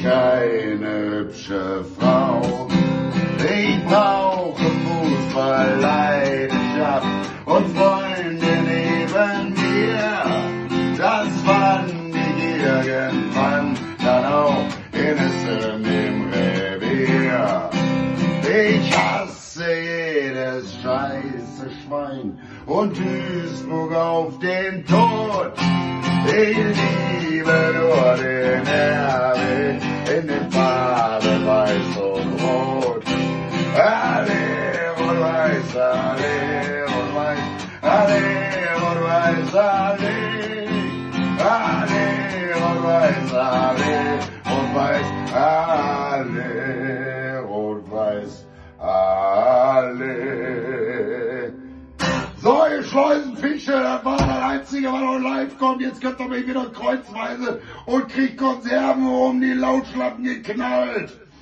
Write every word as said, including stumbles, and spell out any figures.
keine hübsche Frau. Ich brauche Fußballleidenschaft und Freunde neben mir. Das fand ich irgendwann dann auch in Essen im Revier. Ich hasse jedes scheiße Schwein und Duisburg auf den Tod. Ich liebe nur den R W in den Farben weiß und rot. Alle und weiß, alle und weiß, alle und weiß, alle. Alle und weiß, alle und weiß, alle und weiß, alle. So, ihr Schleusenfische, das war das Einzige, was noch live kommt. Jetzt könnt ihr mich wieder kreuzweise und kriegt Konserven um die Lautschlappen geknallt.